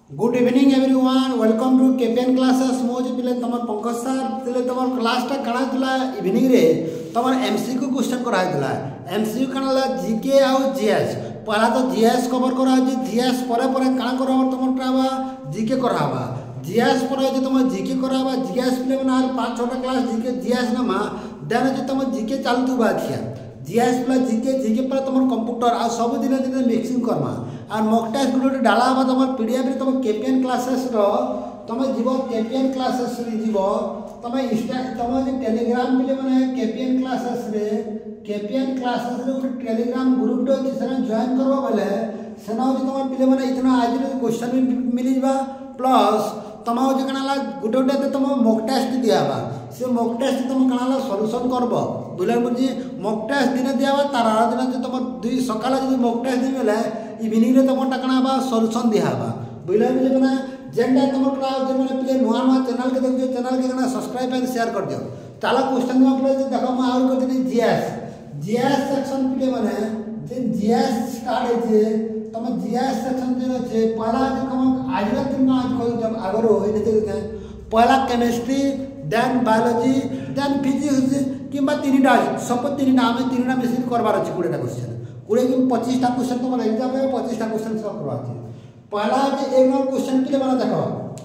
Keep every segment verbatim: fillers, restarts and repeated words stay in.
Good evening everyone welcome to KPN classes मोज पिले तमर पंकज सर तिले तमर क्लास टा कणा दिला इवनिंग रे तमर एमसीक्यू क्वेश्चन करा दिला एमसीक्यू कणला जीके आउ जीएस पहला तो जीएस कवर करा जी जीएस परे परे कणा करा तमर टावा जीके करावा जीएस परे जे तमर जीके करावा जीएस पिले बना पांच छह क्लास जीके जीएस नमा देन जे तमर जीके चालतु बाथिया जीएस प्लस जीके जीके पर तुम कंप्यूटर आ सब दिन दिन मिक्सिंग करमा आ मॉक टेस्ट गुटे डाला बा तुम पीडीएफ रे तुम केपीएन क्लासेस रो तुम जीव केपीएन क्लासेस रे जीव तुम इंस्टा तुम जे टेलीग्राम मिले माने केपीएन क्लासेस रे केपीएन क्लासेस रे गुटे टेलीग्राम ग्रुप डो कि सेना जॉइन करबो बोले सेना जे तुम पिले माने इतना आज रे क्वेश्चन भी मिली जबा प्लस तुम जे कनाला गुटे गुटे तुम मॉक टेस्ट दियाबा से मॉक टेस्ट तुम कनाला सॉल्यूशन करबो बुझल बुझी मॉक टेस्ट दिन दियाबा तार आर दिन जे तुम दुई सकाळ जे मॉक टेस्ट दी बेले इवनिंग रे तुम टकना बा सॉल्यूशन दियाबा बुझल बुझी बना जेंडा तुम क्लास जे माने प्ले नुआ नुआ चैनल के देखियो चैनल के कना सब्सक्राइब एंड शेयर कर दियो ताला क्वेश्चन में प्ले जे देखो मैं और करते जीएस जीएस सेक्शन प्ले माने जे जीएस स्टार्ट है जे तुम जीएस सेक्शन जे छै पहला जे हम आज रे दिन आज कोई जब आगर होई ने पहला chemistry then biology then physics किंबा तीनटा सब तीनटा आम तीनटा मिसिक करबार अच्छे कोड़ेटा क्वेश्चन कोड़े कि पच्चीसटा क्वेश्चन तुम एग्जाम में पच्चीसटा क्वेश्चन सॉल्व करवा अच्छे पहला जे एक नंबर क्वेश्चन के लिए बना देखो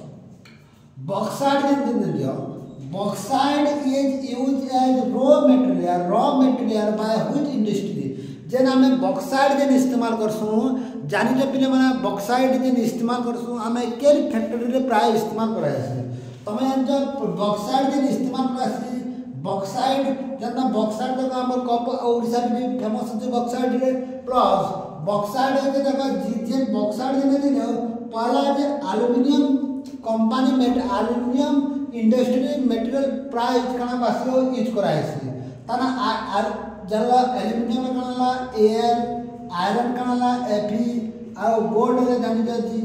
बॉक्साइड जे दिन दियो bauxite is used as raw material raw material by which industry जे नाम बॉक्साइड जे इस्तेमाल करसु जानि जे पिले माने बॉक्साइड जे इस्तेमाल करसु हमें केल फैक्ट्री रे प्राय इस्तेमाल करा जाय तमे जो बॉक्साइड जे इस्तेमाल करासी बॉक्साइड जना बॉक्साइड तो हमर कप ओडिसा भी फेमस है बॉक्साइड रे प्लस बॉक्साइड जे देखो जे बॉक्साइड जे ने पहला जे एल्युमिनियम कंपनी मेट एल्युमिनियम इंडस्ट्री मटेरियल प्राइस कना बासियो यूज कराइसी तना जला एल्युमिनियम कनाला एल आयरन कनाला एफी आ गोल्ड रे जानि जाजी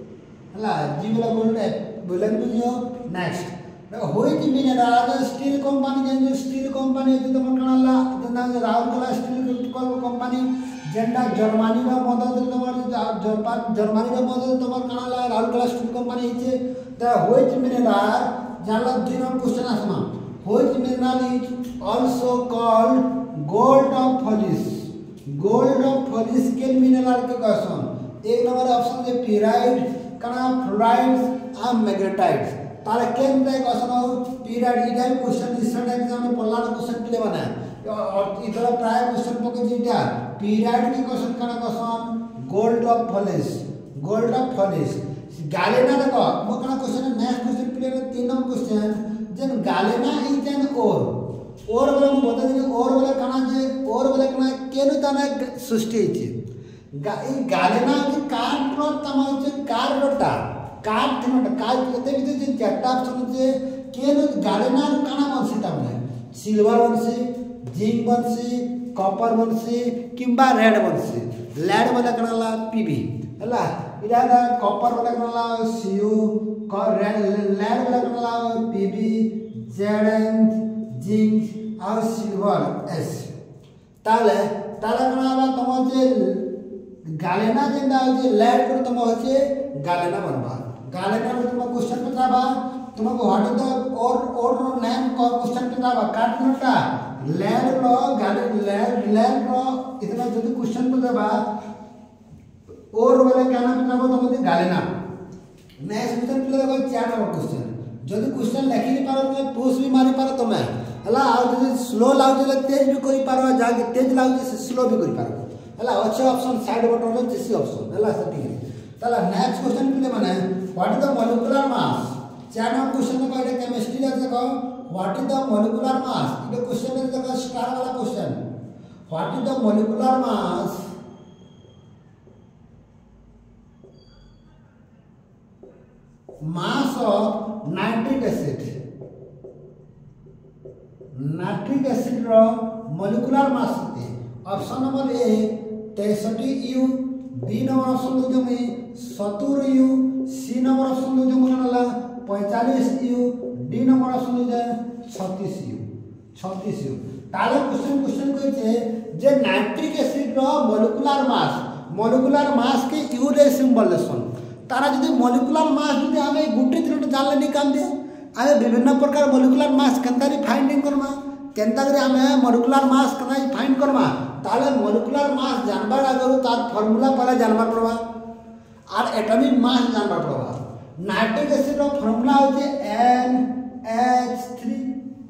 हला जीवला गोल्ड बोलन बुझियो नेक्स्ट होई कि मिनरल स्टील कंपनी जे स्टील कंपनी जे तुम कनाला जना राउरकेला स्टील कंपनी जेंडा जर्मनी रा मदद तमर जापान जर्मनी रा मदद तमर कनाला राउरकेला स्टील कंपनी हिचे द होई कि मिनरल जाला दुई नंबर क्वेश्चन आसमा होई कि mineral is also called gold of fools gold of fools के मिनरल के क्वेश्चन एक नंबर ऑप्शन जे पिराइड कना फ्लोराइड्स आ मैग्नेटाइट्स तारे केंद्र एक क्वेश्चन हो पीरियड इधर क्वेश्चन रिसेंट एग्जाम में पढ़ला क्वेश्चन के लिए बना और इधर प्राय क्वेश्चन पके जीटा पीरियड के क्वेश्चन कना question gold of fools gold of fools galena देखो मो कना क्वेश्चन नेक्स्ट क्वेश्चन के लिए तीन नंबर क्वेश्चन जन गालेना इज एन ओर ओर बोले हम बता दे ओर बोले कना जे ओर बोले कना केनु तना सृष्टि छि गा ई गालेना जे कार्ड रो तमा जे कार्ड रोटा कार्ड थनटा काल केते भी जे चारटा ऑप्शन जे केनु गालेना कना बनसी तमने सिल्वर बनसी जिंक बनसी कॉपर बनसी किंबा रेड बनसी लेड बोले कनाला पीबी हला इरा कॉपर बोले कनाला सीयू रेड लेड बोले कनाला पीबी जेडएन जिंक और सिल्वर एस ताले ताले कनाला तम जे गालेना जेंदा जे लेड कर तम होचे गालेना बनबा गालेना में तुम क्वेश्चन पचाबा तुमको व्हाट इज द और और नेम को क्वेश्चन पचाबा काट नटा लेड रो गाले लेड लेड रो इतना जल्दी क्वेश्चन पचाबा और वाले कहना पचाबा तुम जे गालेना नेक्स्ट क्वेश्चन प्ले देखो चार नंबर क्वेश्चन जदि क्वेश्चन लिखि नि पारो तुम पुश भी मारी पारो तुम हला आ जदि स्लो लाउ जे तेज भी करि पारो जाके तेज लाउ जे स्लो भी करि पारो हला अच्छे ऑप्शन साइड बटन रे जेसी ऑप्शन हला सेटिंग तला नेक्स्ट क्वेश्चन पे माने what is the molecular mass चार नंबर क्वेश्चन को एटा केमिस्ट्री रे देखो what is the molecular mass ये क्वेश्चन में देखो स्टार वाला question what is the molecular mass mass of nitric acid nitric acid रो मॉलिक्यूलर मास होते ऑप्शन नंबर ए तिरसठ यू बी नंबर ऑप्शन दो में सत्तर यू सी नंबर ऑप्शन दो में कनाला पैंतालीस यू डी नंबर ऑप्शन दो छत्तीस यू छत्तीस यू ताले क्वेश्चन क्वेश्चन कहै छै जे नाइट्रिक एसिड रो मॉलिक्यूलर मास मॉलिक्यूलर मास के यू रे सिंबल लेसन तारा जदि मॉलिक्यूलर मास जदि आमे गुटे दिन जानले नहीं काम दे आमे विभिन्न प्रकार मॉलिक्यूलर मास केनता रे फाइंडिंग करमा केनता रे आमे मॉलिक्यूलर मास कना फाइंड करमा ताले मॉलिक्यूलर मास जानबार आगरो तार फार्मूला पहले जानबार पड़बा और एटॉमिक मास जानबार पड़बा नाइट्रिक एसिड रो फार्मूला होचे एन एच थ्री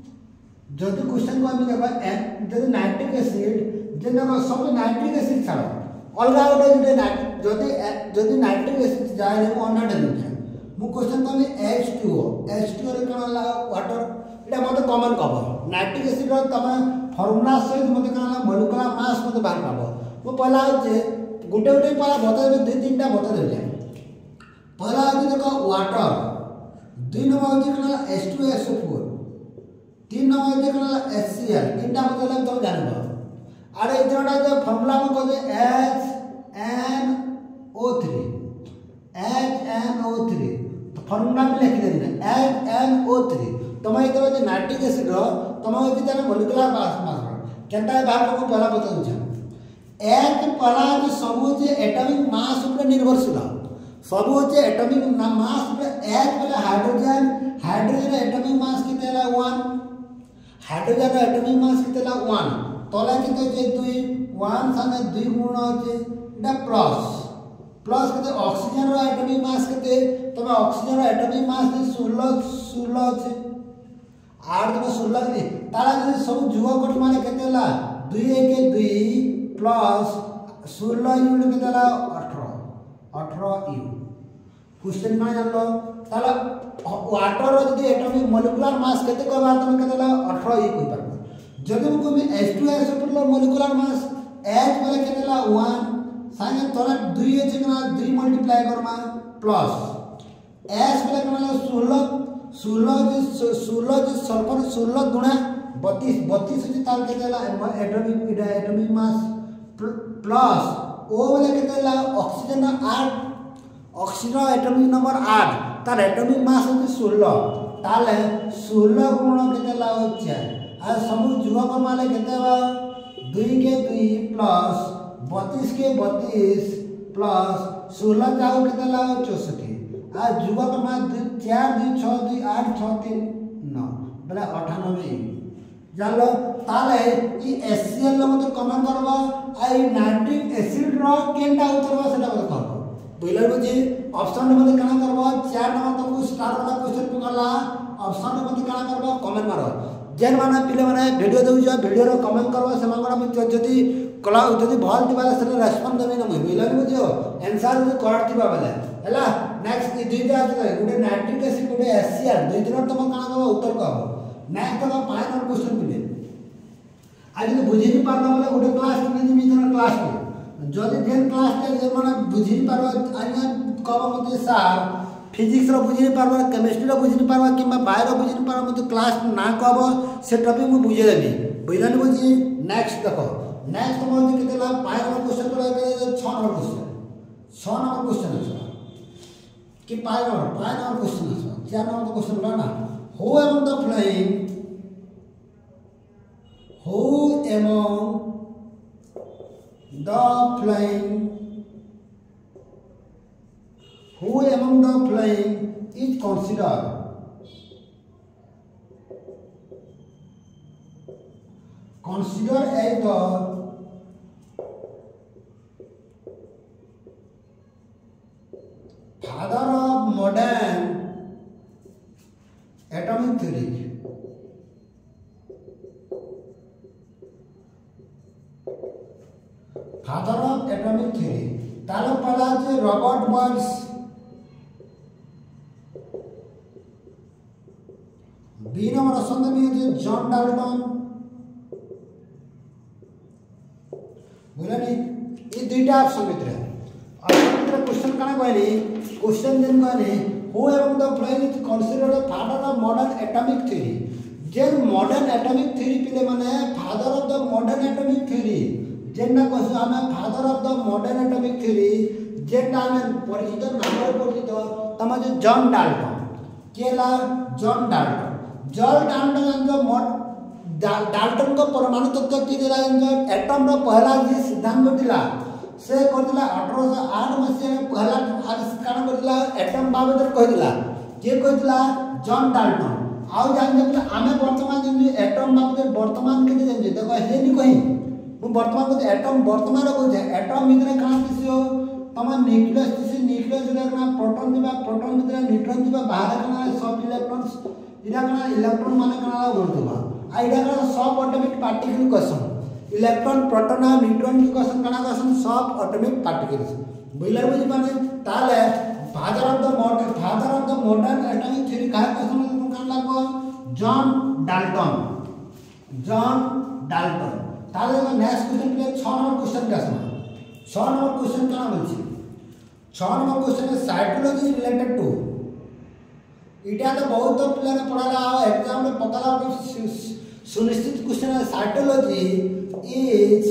जदि क्वेश्चन को आमे देखबा एन जदि नाइट्रिक एसिड जेना सब नाइट्रिक एसिड छाड़ अलगा गोटे जोटे जदि जदि नाइट्रिक एसिड जाए ने अनडा देखिया मु क्वेश्चन को आमे H two O H two रे कोन ला वाटर एटा मते कॉमन कवर नाइट्रिक एसिड रो तमे फार्मूला सहित मते कोन ला मॉलिक्यूलर मास मते बाहर पाबो मु पहला जे गुटे गुटे पहला बता दे दो तीनटा बता दे पहला जे देखो वाटर दुई नंबर जे कोन ला H two S O four तीन नंबर जे कोन ला एच सी एल तीनटा बतले तुम जानबो अरे इतना जो फार्मूला में कहते H N O three H N O three तो फार्मूला में लिख देना एच एन ओ थ्री तुम ये जो नाइट्रिक एसिड रो तुम ये जो मॉलिक्यूलर मास मास केनता बाहर को पहला बता दूं एक पहला जो सब जे एटॉमिक मास ऊपर निर्भरशील सब जे एटॉमिक मास ऊपर एक पहले हाइड्रोजन हाइड्रोजन एटॉमिक मास कितेला वन हाइड्रोजन एटॉमिक मास कितेला वन तला किते जे दुई वन संगे दुई गुण होचे एटा प्लस प्लस किते ऑक्सीजन रो एटॉमिक मास किते तमे ऑक्सीजन रो एटॉमिक मास सोलह सोलह होचे आठ तमे सोलह ने तारा जे सब जुवा कोट माने केतेला दो एक दो प्लस सोलह यूनिट केतेला अठारह अठारह यू क्वेश्चन माने जानलो ताला वाटर रो जदी एटॉमिक मॉलिक्यूलर मास केते कहबा तमे केतेला अठारह यू कहि परबा जदि को भी H two S O four molecular mass H पहले केतेला वन संगे तोरा दो जे कना दो मल्टीप्लाई करमा प्लस S पहले कना सोलह सोलह जे सोलह जे सल्फर सोलह गुणा बत्तीस बत्तीस जे तार केतेला atomic atomic mass plus O वाला केतेला ऑक्सीजन आठ ऑक्सीजन एटॉमिक नंबर आठ तार एटॉमिक मास है सोलह ताले सोलह गुण केतेला होचे आ सब जुवा को माने केते बा दो के दो प्लस बत्तीस के बत्तीस प्लस सोलह जाओ केते ला चौसठ आ जुवा को माने चार दो छह दो आठ छह तीन नौ बला अठानवे जानलो ताले ई एचसीएल मते कमेंट करबा आई नाइट्रिक एसिड रो केनटा उतरबा सेटा मते कहबो बुझले बुझी ऑप्शन मते काना करबा चार नंबर तुमको स्टार वाला क्वेश्चन पकड़ला ऑप्शन मते काना करबा कमेंट मारो जेन माने पिले माने वीडियो देउ वीडियो रो कमेंट करबा से मांगरा में जदी कला जदी भल दिबा से रेस्पॉन्ड देबे न बुझले बुझियो आंसर जो करेक्ट दिबा बेले हला नेक्स्ट ई दुईटा আছে गुटे नाइट्रिक एसिड गुटे एचसीएल दुई दिन तुम काना कहबो उत्तर कहबो नेक्स्ट तो पांच नंबर क्वेश्चन पिले आज जो बुझि नि पारला बोले गुटे क्लास नि नि दिन क्लास के जदी जेन क्लास के जे माने बुझि नि पारबा आज कहबो मते सर फिजिक्स रो बुझि नि पारबा केमिस्ट्री रो बुझि नि पारबा किबा बायो रो बुझि नि पारबा मते क्लास ना कहबो से टॉपिक मु बुझे देबी बुझलन बुझी नेक्स्ट देखो नेक्स्ट तो मोदी केतेला पांच नंबर क्वेश्चन तो छह नंबर क्वेश्चन छह नंबर क्वेश्चन है कि पांच नंबर पांच नंबर क्वेश्चन है चार नंबर क्वेश्चन ला ना who among the following who among the following Who among the flying is considered considered as the father of modern atomic theory? Father of atomic theory. तालो पहला जे Robert Burns B number option में जो John Dalton बुझलनी ये दुईटा option भीतर option भीतर question काना कहली क्वेश्चन जेन कहली who among the following is considered father of modern atomic theory जेन मॉडर्न एटॉमिक थ्योरी पिले माने father of the modern atomic theory जेन कहू आम father of the modern atomic theory जेन आम परिचित नाम परिचित तम जो जॉन डाल्टन केला जॉन डाल्टन जॉन डाल्टन जो डाल्टन को परमाणु तत्व की दिला जो एटम रो पहला जे सिद्धांत दिला से करदिला अठारह सौ आठ मसीहा में पहला आविष्कार करदिला एटम बाबद कहिला जे कहिला जॉन डाल्टन आउ जान जे आमे वर्तमान जे एटम बाबद वर्तमान के जे देखो हे नि कहि मु वर्तमान को एटम वर्तमान को जे एटम भितर कान दिसियो तमा न्यूक्लियस दिसि न्यूक्लियस रे कान प्रोटॉन दिबा प्रोटॉन भितर न्यूट्रॉन दिबा बाहर कान सब इलेक्ट्रॉन्स इरा कान इलेक्ट्रॉन माने कान बोलतबा आ इरा कान सब एटॉमिक पार्टिकल कसन इलेक्ट्रॉन प्रोटॉन और न्यूट्रॉन की कसन कान कसन सब एटॉमिक पार्टिकल्स बुझला बुझि पाने ताले father of the modern father of the modern atomic theory का कसन कान लागो जॉन डाल्टन जॉन डाल्टन ताले नेक्स्ट क्वेश्चन पे छह नंबर क्वेश्चन का सम छह नंबर क्वेश्चन का बोलछि छह नंबर क्वेश्चन है साइकोलॉजी रिलेटेड टू इटा तो बहुत पिला ने पढ़ाला एग्जाम में पकला सुनिश्चित क्वेश्चन है psychology is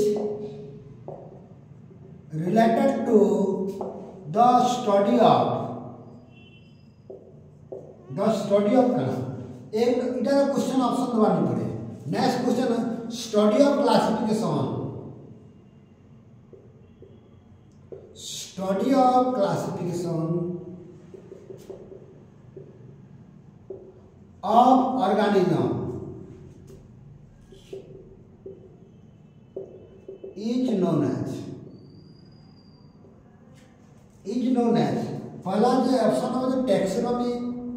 related to the study of the study of का एक इटा क्वेश्चन ऑप्शन दबानी पड़े next question study of classification study of classification of organism is known as is known as पहला जो ऑप्शन है टैक्सोनॉमी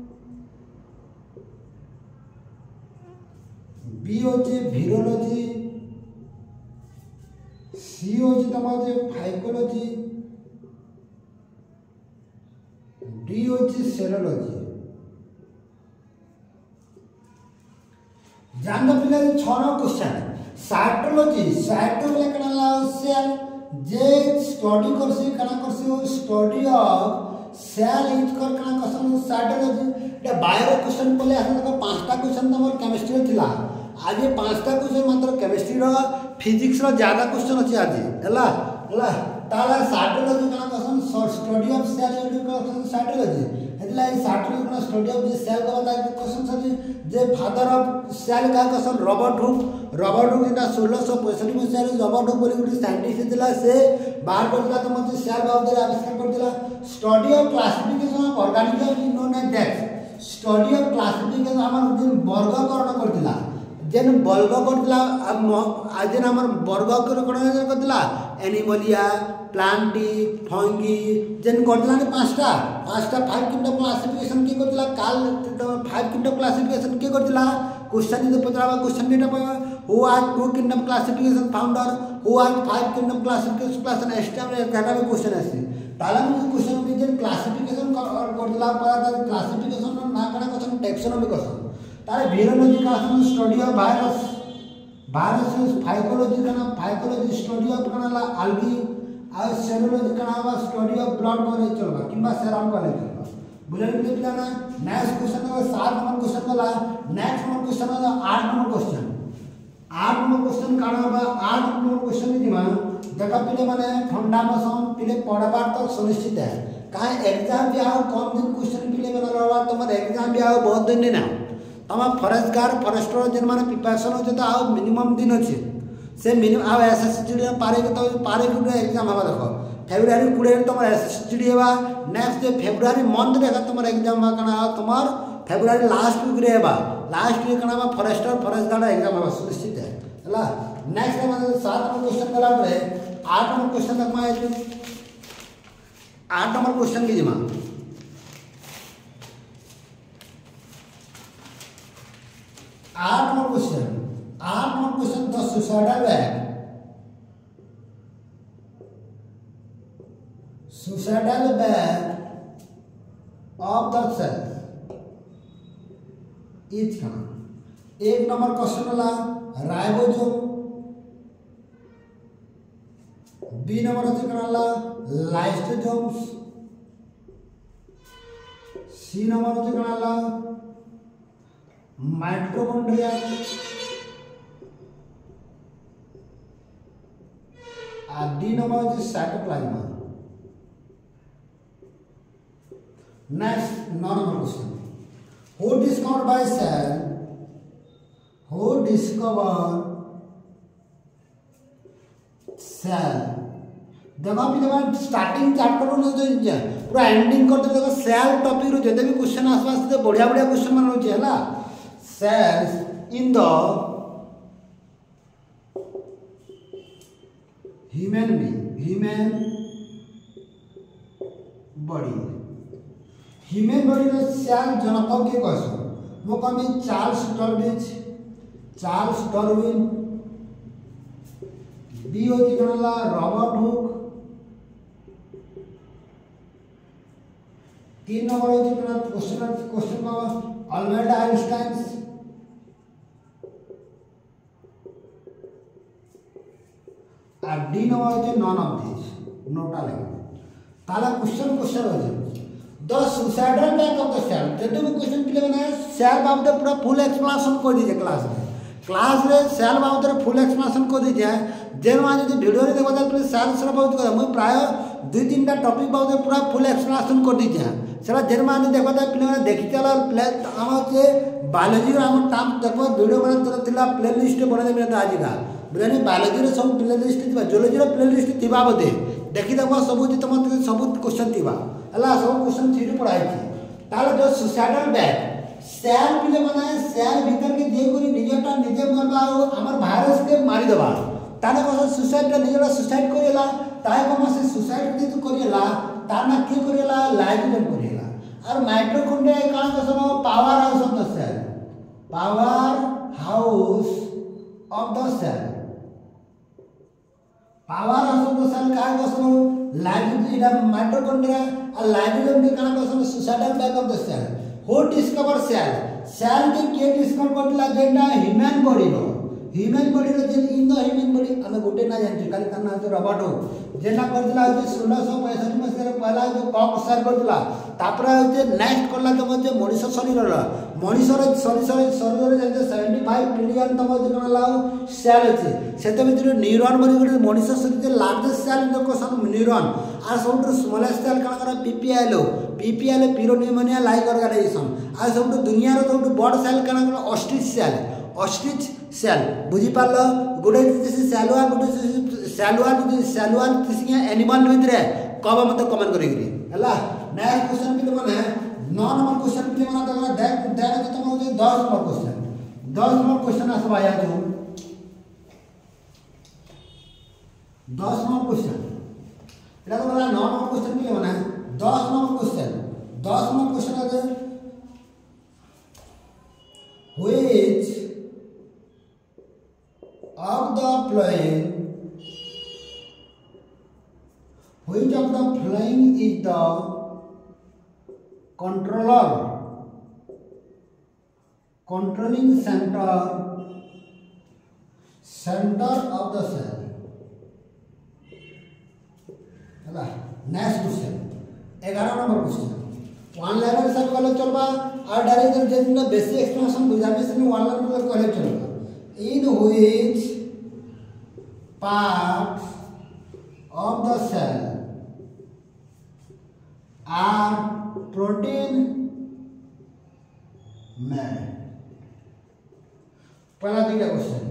बी होचे virology C होचे तमाजे फाइकोलॉजी डी होचे सेरोलॉजी जान दो पिला छह क्वेश्चन साइटोलॉजी साइटोलॉजी कनाला सेल जे स्टडी करसी कना करसी स्टडी ऑफ सेल यूज कर कना कसन साइटोलॉजी ए बायो क्वेश्चन पले आसन का पांचटा क्वेश्चन तमर केमिस्ट्री थिला आज पांचटा क्वेश्चन मात्र केमिस्ट्री रो फिजिक्स रो ज्यादा क्वेश्चन अछि आज हला हला ताला साइटोलॉजी कना कसन स्टडी ऑफ सेल यूज कर कसन साइटोलॉजी हेला साइटोलॉजी कना स्टडी ऑफ द सेल का बता क्वेश्चन सजी जे फादर ऑफ सेल का कसन रॉबर्ट हुक रॉबर्ट हुक इटा सोलह सौ पैंसठ में से रॉबर्ट हुक बोली गुडी साइंटिस्ट थिला से बाहर करला त मते सेल बाबद आविष्कार करदिला study of classification of organism is known as that study of classification हमर दिन वर्गीकरण करदिला जेन वर्ग करदिला आज जेन हमर वर्गीकरण करदिला एनिमलिया प्लांटी फंगी जेन करदिला ने पांचटा पांचटा फाइव किंडम क्लासिफिकेशन के करदिला काल फाइव किंडम क्लासिफिकेशन के करदिला क्वेश्चन जे पचरावा क्वेश्चन बेटा पावा who are two kingdom classification founder who are five kingdom classification class एस्टम काटा में क्वेश्चन आसी ताला में क्वेश्चन भी जेन क्लासिफिकेशन करदिला पड़ा क्लासिफिकेशन ना कना क्वेश्चन टैक्सोनॉमी क्वेश्चन तारे वीरोलॉजी का असम study of virus virus phycology का ना फाइकोलॉजी स्टडी ऑफ कनाला algae और सेरोलॉजी का नाम स्टडी ऑफ ब्लड कॉलेज चलबा किबा सेरम कॉलेज चलबा बुझल के पिला ना नेक्स्ट क्वेश्चन है सात नंबर क्वेश्चन वाला नेक्स्ट नंबर क्वेश्चन है आठ नंबर क्वेश्चन आठ नंबर क्वेश्चन काना बा आठ नंबर क्वेश्चन दिमा देखा पिले माने ठंडा मौसम पिले पढ़बार तो सुनिश्चित है काहे एग्जाम भी आओ कम दिन क्वेश्चन पिले में रहबा तमर एग्जाम भी आओ बहुत दिन ना तमा फॉरेस्ट गार्ड फॉरेस्टर जेन माने प्रिपरेशन हो तो आओ मिनिमम दिन अछि से मिनिमम आओ एसएससीडी पारे के तो पारे के एग्जाम हवा देखो फेब्रुआरी बीस तुम एसएससीडी हेबा नेक्स्ट जे फेब्रुआरी मंथ रे तुम एग्जाम बा कना तुम फेब्रुआरी लास्ट वीक रे हेबा लास्ट वीक कना फॉरेस्टर फॉरेस्ट गार्ड एग्जाम हवा सुनिश्चित है हला नेक्स्ट माने सात नंबर क्वेश्चन कला रे आठ नंबर क्वेश्चन तक मा आठ नंबर क्वेश्चन की जमा आठ नंबर क्वेश्चन आठ number question the suicidal bag suicidal bag of the cell is का एक नंबर क्वेश्चन वाला राइबोसोम बी नंबर अच्छे कनाला लाइसोसोम्स सी नंबर अच्छे कनाला माइटोकॉन्ड्रिया और डी नंबर है साइटोप्लाज्मा नेक्स्ट नौ number question who discover by cell who discover cell देखो पिले स्टार्टिंग चैप्टर रो जे पूरा एंडिंग करते देखो सेल टॉपिक रो जदे भी क्वेश्चन आसबा से बढ़िया बढ़िया क्वेश्चन मन होचे हला cells in the human being human body human body रो सेल जनक के कहसो मो कमी Charles Darwin Charles Darwin B होती गणला रॉबर्ट हुक तीन नंबर होती गणा क्वेश्चन क्वेश्चन का अल्बर्ट आइंस्टाइन और डी नंबर होती नॉन ऑफ दिस नोटा लगे ताला क्वेश्चन क्वेश्चन होती the suicidal bag of the cell जब भी क्वेश्चन के लिए बनाया सेल बाबत पूरा फुल एक्सप्लेनेशन कर दीजिए क्लास में क्लास रे सेल बाबत फुल एक्सप्लेनेशन कर दीजिए जेन मान जो वीडियो रे देखो ताले सेल सर बहुत कर मैं प्राय दुई तीन टा टॉपिक बाबत पूरा फुल एक्सप्लेनेशन कर दीजिए सेला जेन मान देखो ताले प्ले देखि चला प्ले हम के बायोलॉजी रो हम टाइम देखो वीडियो बना तो थिला प्ले लिस्ट बना देबे त आज का बुझानी बायोलॉजी रो सब प्ले लिस्ट थिबा जियोलॉजी रो प्ले लिस्ट थिबा बदे देखि देखो सब जी तुम सब क्वेश्चन थिबा हला सब क्वेश्चन थ्री पढ़ाई थी ताले जो सुसाइडल बैक सेल पिले बनाए सेल भीतर के जे कोनी निजटा निजे करबा हमर वायरस के मारी देबा ताने को सुसाइड निजटा सुसाइड करेला ताय को से सुसाइड दे तो करेला ताना के करेला लाइबिलिटी करेला और माइटोकॉन्ड्रिया का कसम powerhouse of the cell powerhouse of the cell powerhouse of the cell का कसम लाइबिलिटी इडा माइटोकॉन्ड्रिया और लाइबिलिटी के का कसम suicidal bag of the cell who discover cell cell के के डिस्कवर करला जेटा ह्यूमन बॉडी रो ह्यूमन बॉडी रो जे इन द ह्यूमन बॉडी हमें गोटे ना जानछि खाली ता ना रॉबर्ट हो जेना करदिला जे सोलह सौ पैंसठ मसीह रे पहला जो कॉक सर करदिला तापरा जे नेक्स्ट करला तो जे मनुष्य शरीर रो मनुष्य रो शरीर शरीर रे जे पचहत्तर ट्रिलियन तम जे कनला सेल अछि सेते भीतर न्यूरॉन बनी गोटे मनुष्य शरीर जे लार्जेस्ट सेल इन द कोसन न्यूरॉन आ सब स्मॉलेस्ट सेल कना करा PPL PPL pleuropneumonia like organisation आ सब दुनिया रो तो बड़ सेल कना करा ऑस्ट्रिच सेल ऑस्ट्रिच सेल बुझी पालो गोटे जैसे सेलुआ गोटे सेलुआ सेलुआ किसी एनिमल भीतर कब मत कमेंट करेगी हला नेक्स्ट क्वेश्चन पे माने नौ नंबर क्वेश्चन पे माने तो देख देख तो तुम हो दस नंबर क्वेश्चन दस नंबर क्वेश्चन आसबा आया जो दस नंबर क्वेश्चन एटा तो बोला नौ नंबर क्वेश्चन पे माने दस नंबर क्वेश्चन दस नंबर क्वेश्चन है which of the plane which of the plane is the controller controlling center center of the cell हला नेक्स्ट क्वेश्चन ग्यारह नंबर क्वेश्चन वन लाइन सब कले चलबा और डायरेक्ट जे बेसिक एक्सप्लेनेशन बुझाबे से वन लाइन पर कले चलबा in which parts of the cell are protein made पहला दिया क्वेश्चन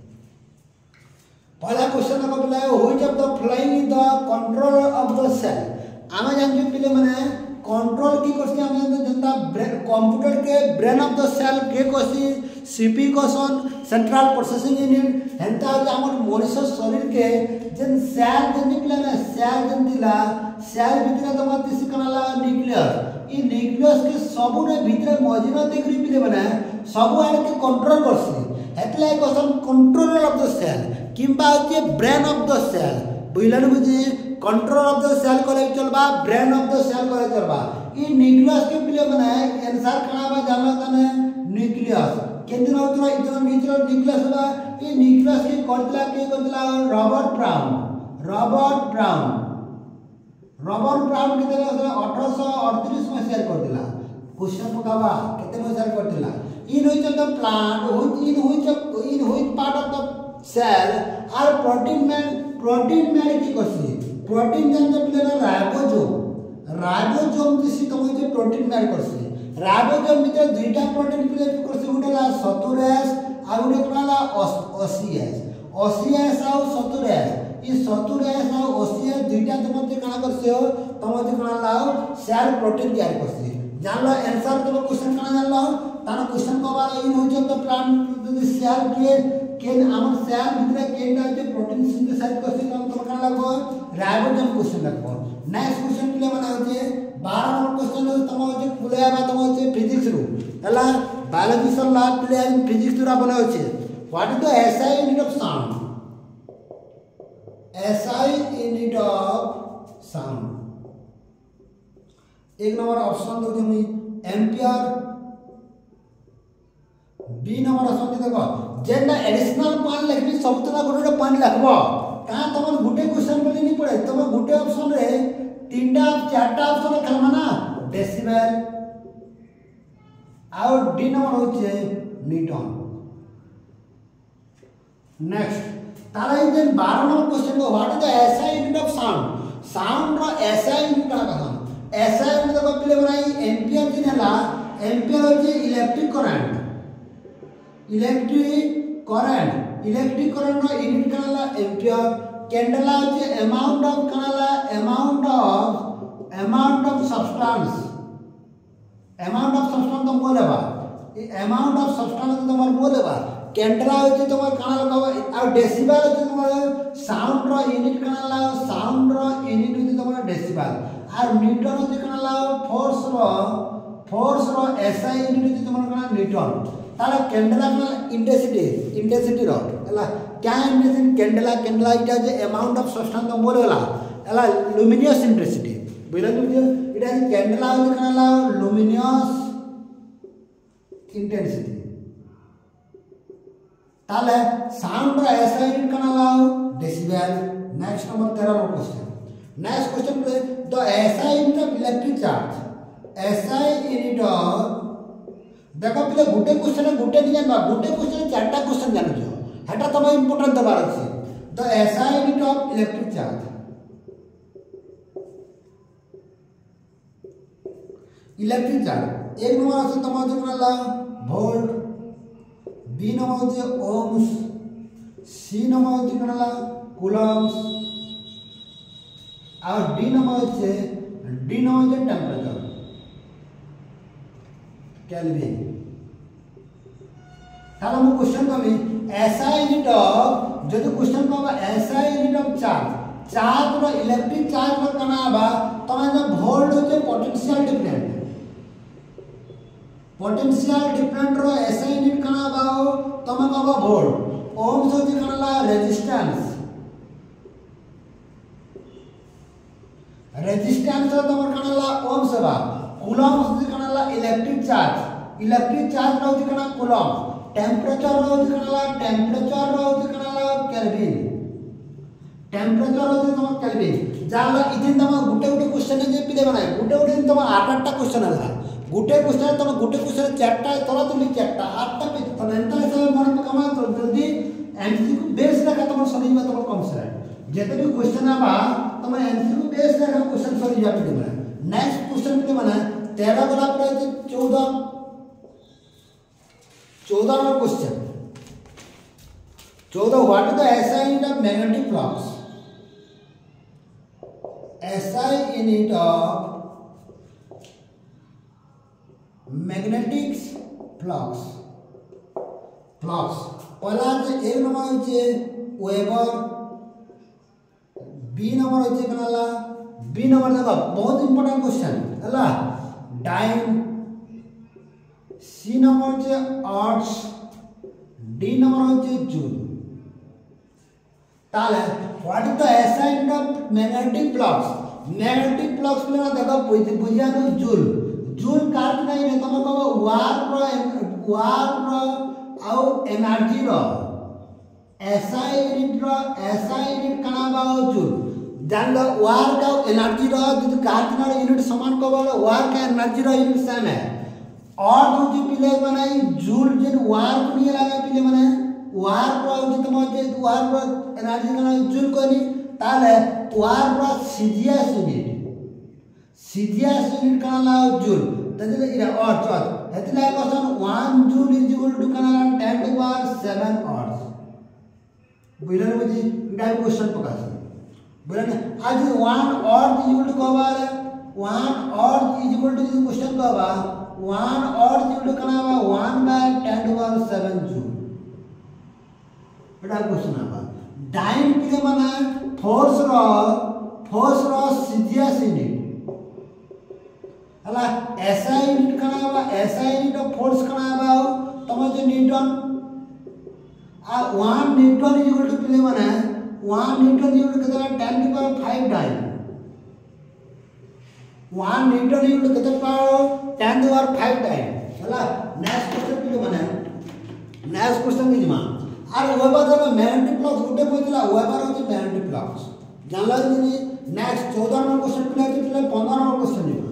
पहला क्वेश्चन का बोला है which of the following is the control of the cell आमे जान पिले माने कंट्रोल की करसी आमे जनता कंप्यूटर के ब्रेन ऑफ द सेल के करसी सीपी कोसन सेंट्रल प्रोसेसिंग यूनिट हेंता हमर मनुष्य शरीर के जन सेल जन निकले ना सेल जन दिला सेल भीतर तो मत दिस कनाला न्यूक्लियस ई न्यूक्लियस के सबु रे भीतर मजिना देखि पिले बना सबु आड़ के कंट्रोल करसी हेतले कोसन कंट्रोलर ऑफ द सेल किंबा होती ब्रेन ऑफ द सेल बुझलन बुझी कंट्रोल ऑफ द सेल करे चलबा ब्रेन ऑफ द सेल करे चलबा ई न्यूक्लियस के पिले बना आंसर कनाबा जानला तने न्यूक्लियस केंद्र होतरा इतना न्यूक्लियस न्यूक्लियस बा ई न्यूक्लियस के करतला के करतला Robert Brown Robert Brown Robert Brown के देला अठारह सौ अड़तीस में शेयर कर दिला क्वेश्चन पकावा केते में शेयर कर दिला in which of the plant in which of in which part of the cell are protein में प्रोटीन में की करसी प्रोटीन जन पिले राइबोसोम राइबोसोम किसी तुम जे प्रोटीन में करसी राइबोसोम भीतर दुईटा प्रोटीन पिले करसी गुटेला सतुरेस आ गुटे कोला ओसीएस ओसीएस आ सतुरेस ई सत्तर एस और अस्सी एस दुईटा तुम मते काना करसियो तुम मते काना लाओ सेल प्रोटीन तैयार करछि जानलो आंसर तुम क्वेश्चन काना जानलो तार क्वेश्चन कबार इन होय तो प्लांट सेल के केन हमर सेल भितरे केनटा जे प्रोटीन सिंथेसाइज करछि तुम तुम काना लागो राइबोसोम क्वेश्चन लागो नेक्स्ट क्वेश्चन प्ले माने होचे बारह नंबर क्वेश्चन तुम होचे पुलेबा तुम होचे फिजिक्स रु हला बायोलॉजी सरला प्ले फिजिक्स रा बने होचे what is the SI unit of sound S I unit of sound एक नंबर ऑप्शन दो जमी एम्पियर बी नंबर ऑप्शन देखो जेना एडिशनल पॉइंट लिखबी सब तला गोटे पॉइंट लिखबो का तमन गुटे क्वेश्चन बोली नहीं पड़े तम गुटे ऑप्शन रे तीनटा चारटा ऑप्शन खेलमा ना डेसिबल और डी नंबर होचे न्यूटन नेक्स्ट तारा इधर बारह नंबर क्वेश्चन को what is the SI unit of sound sound रो एसआई यूनिट का कहन एसआई यूनिट को पहले बनाई एम्पियर दिन हला एम्पियर होचे electric current electric current electric current रो यूनिट कहला एम्पियर कैंडला होचे अमाउंट ऑफ कहला amount of amount of substance amount of substance तुम बोलेबा अमाउंट ऑफ सब्सटेंस तुम बोलेबा कैंडला होचे तुम काना लगाव आ डेसिबल होचे तुम साउंड रो यूनिट काना लाओ साउंड रो यूनिट होचे तुम डेसिबल आ न्यूटन होचे काना लाओ फोर्स रो फोर्स रो एसआई यूनिट होचे तुम काना न्यूटन ताला कैंडला काना इंटेंसिटी इंटेंसिटी रो हला क्या इंटेंसिटी कैंडला कैंडला इटा जे अमाउंट ऑफ सब्सटेंस तुम बोलेला हला लुमिनियस इंटेंसिटी बुझला तुम इटा जे कैंडला होचे काना लाओ लुमिनियस इंटेंसिटी ताले साउंड रो एसआई यूनिट काना लाओ डेसिबल नेक्स्ट नंबर तेरह नंबर क्वेश्चन नेक्स्ट क्वेश्चन पे the SI unit of electric charge SI unit of देखो पहले गुटे क्वेश्चन गुटे नहीं जानबा गुटे क्वेश्चन चारटा क्वेश्चन जानु जो हेटा तम इंपोर्टेंट दबार अछि the SI unit of electric charge electric charge एक नंबर আছে तम जो काना लाओ वोल्ट बी नंबर होचे ओम्स सी नंबर होचे कनला कूलम्स और डी नंबर होचे डी नंबर होचे टेंपरेचर केल्विन ताला मु क्वेश्चन कमी एसआई यूनिट ऑफ जदि क्वेश्चन पाबा SI unit of charge charge रो इलेक्ट्रिक चार्ज रो कनाबा तमे जो वोल्ट होचे पोटेंशियल डिफरेंट पोटेंशियल डिफरेंट रो एसआई यूनिट कना बाओ तमे बाबा वोल्ट ओम्स होची कनला रेजिस्टेंस रेजिस्टेंस रो तमर कनला ओम्स बा कूलम्स होची कनला इलेक्ट्रिक चार्ज इलेक्ट्रिक चार्ज रो होची कना कूलम टेंपरेचर रो होची कनला टेंपरेचर रो होची कनला केल्विन टेंपरेचर होची तमर केल्विन जाला इदिन तम गुटे गुटे क्वेश्चन जे पिले बनाय गुटे गुटे तम आठ आठ टा क्वेश्चन हला गुटे क्वेश्चन तुम गुटे क्वेश्चन चारटा तोरा तुम चारटा आठटा पे तने एंता हिसाब मन पकमा तो जल्दी एमसीक्यू बेस रखा तुम सही में तुम कम से जेते भी क्वेश्चन आबा तुम एमसीक्यू बेस रखा क्वेश्चन सही जा पे बना नेक्स्ट क्वेश्चन पे बना तेरह वाला पर चौदह चौदह नंबर क्वेश्चन चौदह what is the SI unit of magnetic flux SI unit of magnetic flux flux पहला जे एक नंबर होचे वेबर बी नंबर होचे कनाला बी नंबर देखो बहुत इंपोर्टेंट क्वेश्चन हला डाइन सी नंबर होचे आर्ट्स डी नंबर होचे जूल ताले what is the SI unit of magnetic flux magnetic flux में देखो बुझिया नो जूल जूल कार्ड नहीं है तुम कहो वार रो वार रो आउ एनर्जी रो एसआई यूनिट रो एसआई यूनिट कना बाओ जूल जान लो वार का एनर्जी रो जो कार्ड ना यूनिट समान को बोलो वार का एनर्जी रो यूनिट सेम है और जो जी पिले बनाई जूल जिन वार को नहीं लगा पिले बने वार रो जो तुम जे वार रो एनर्जी कना जूल को नहीं ताले वार रो सीजीएस यूनिट सीजीएस यूनिट कना लाओ जूल तजले इरा और चौथ हेतला question one joule is equal to कना ten to power seven ergs बुझलन बुझी इटा क्वेश्चन पका बोले आज one erg is equal to कहबा one erg is equal to जो क्वेश्चन कहबा one erg is equal to कना बा one by ten to power seven joule एटा क्वेश्चन आबा डाइन पिले माने फोर्स रो फोर्स रो सीजीएस यूनिट हला एसआई यूनिट कना बा एसआई यूनिट ऑफ फोर्स कना बा तम जे न्यूटन आ one newton is equal to पिले माने one newton is equal to केतना ten to power five dyne one newton is equal to केतना power ten to power five dyne हला नेक्स्ट क्वेश्चन पिले माने नेक्स्ट क्वेश्चन की जमा आर वेबर द मैग्नेटिक फ्लक्स गुटे पइला वेबर होची मैग्नेटिक फ्लक्स जानला कि नेक्स्ट चौदह नंबर क्वेश्चन पिले कि पिले पंद्रह नंबर क्वेश्चन जमा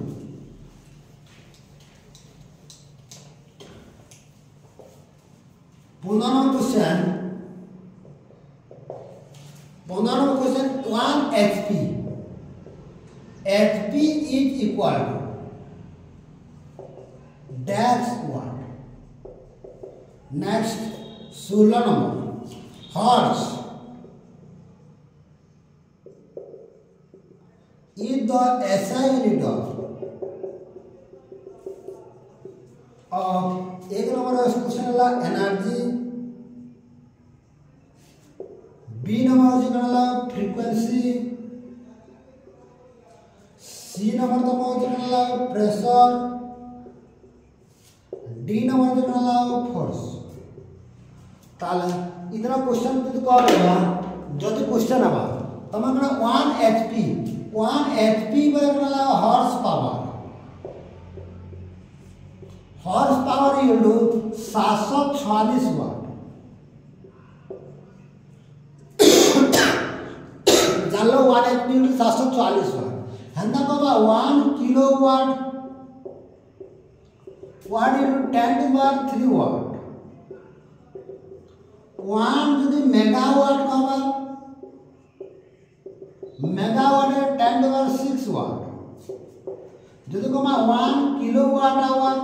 पंद्रह नंबर क्वेश्चन पंद्रह number question one HP HP is equal to dash watt next सोलह number horse is the SI unit of of एक नंबर क्वेश्चन ला एनर्जी बी नंबर जे कनला फ्रीक्वेंसी सी नंबर तो मो जे कनला प्रेशर डी नंबर जे कनला फोर्स ताले इतना क्वेश्चन तो कहबा जति क्वेश्चन आबा तमकना वन एचपी वन एचपी बरे कनला horsepower horsepower equal to सात सौ छियालीस वाट जानलो वन एचपी इक्वल टू सात सौ छियालीस वाट हंदा कहबा one kilowatt watt equal to ten to power three watt one यदि मेगावाट कहबा मेगावाट है ten to power six watt यदि कहबा one kilowatt hour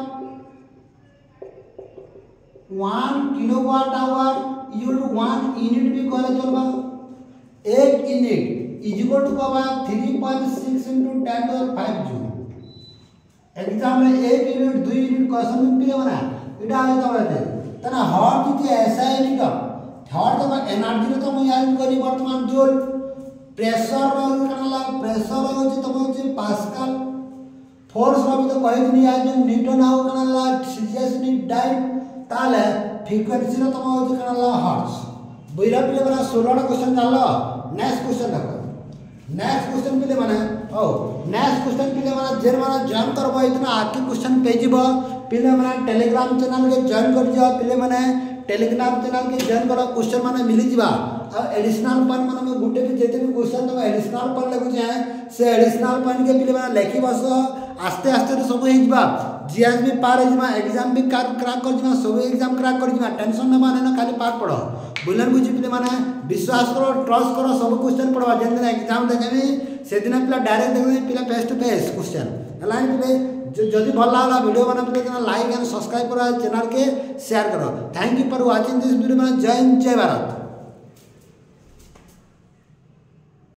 one kilowatt hour equal to one unit भी कहले चलबा एक यूनिट इज इक्वल टू कहबा three point six into ten to power five joule exam में एक यूनिट दो यूनिट क्वेश्चन में पिले बना इटा आले तबे तना हॉट जे ऐसा यूनिट हॉट तो एनर्जी तो मैं याद करी वर्तमान जूल प्रेशर रो कनला प्रेशर रो जे तम जे पास्कल फोर्स रो भी तो कहि दिनी आज न्यूटन आउ कनला सीजीएस यूनिट डाइन ताले फ्रीक्वेंसी रो तम जे कनला हर्ट्ज बुइरा पिले बना सोलह टा क्वेश्चन जानलो नेक्स्ट क्वेश्चन देखो नेक्स्ट क्वेश्चन पिले माने ओ नेक्स्ट क्वेश्चन पिले माने जेर माने जॉइन करबो इतना आके क्वेश्चन पे जीबो पिले माने टेलीग्राम चैनल के जॉइन कर दियो पिले माने टेलीग्राम चैनल के जॉइन करो क्वेश्चन माने मिली जीवा आ एडिशनल पॉइंट माने में गुटे भी जेते भी क्वेश्चन तो एडिशनल पॉइंट लगु जाए से एडिशनल पॉइंट के पिले माने लेखि बस आस्ते आस्ते तो सब हे जीवा जीएस भी पार हे जीवा एग्जाम भी क्रैक कर जीवा सब एग्जाम क्रैक कर जीवा टेंशन न माने ना खाली पाठ पढ़ो बुलन बुझी पिले माने विश्वास करो ट्रस्ट करो सब क्वेश्चन पढ़वा जेन दिन एग्जाम देखेबी से दिन पिला डायरेक्ट देखबी पिला फेस टू फेस क्वेश्चन हलाइन पिले जदि भल लागला वीडियो बना पिले लाइक एंड सब्सक्राइब करो चैनल के शेयर करो thank you for watching this video जय हिंद जय भारत।